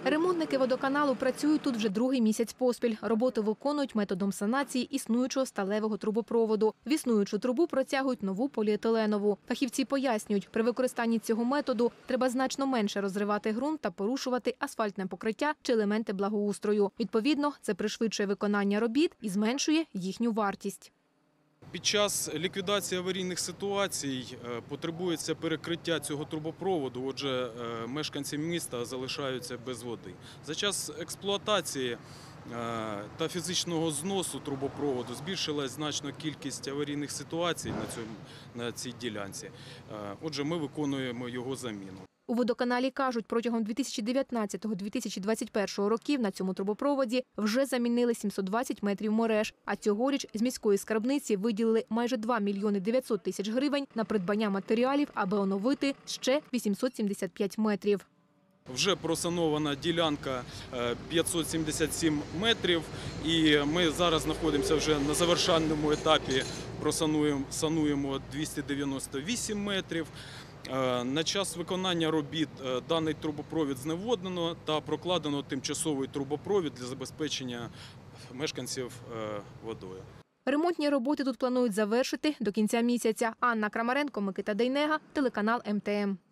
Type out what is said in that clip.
Ремонтники водоканалу працюють тут вже другий місяць поспіль. Роботу виконують методом санації існуючого сталевого трубопроводу. В існуючу трубу протягують нову поліетиленову. Фахівці пояснюють, при використанні цього методу треба значно менше розривати ґрунт та порушувати асфальтне покриття чи елементи благоустрою. Відповідно, це пришвидшує виконання робіт і зменшує їхню вартість. Під час ліквідації аварійних ситуацій потребується перекриття цього трубопроводу, отже, мешканці міста залишаються без води. За час експлуатації та фізичного зносу трубопроводу збільшилась значно кількість аварійних ситуацій на цій ділянці. Отже, ми виконуємо його заміну. У водоканалі кажуть, протягом 2019-2021 років на цьому трубопроводі вже замінили 720 метрів мереж, а цьогоріч з міської скарбниці виділили майже 2 мільйони 900 тисяч гривень на придбання матеріалів, аби оновити ще 875 метрів. Вже просанована ділянка 577 метрів, і ми зараз знаходимося вже на завершальному етапі, сануємо 298 метрів. На час виконання робіт даний трубопровід зневоднено та прокладено тимчасовий трубопровід для забезпечення мешканців водою. Ремонтні роботи тут планують завершити до кінця місяця. Анна Крамаренко, Микита Дейнега, телеканал МТМ.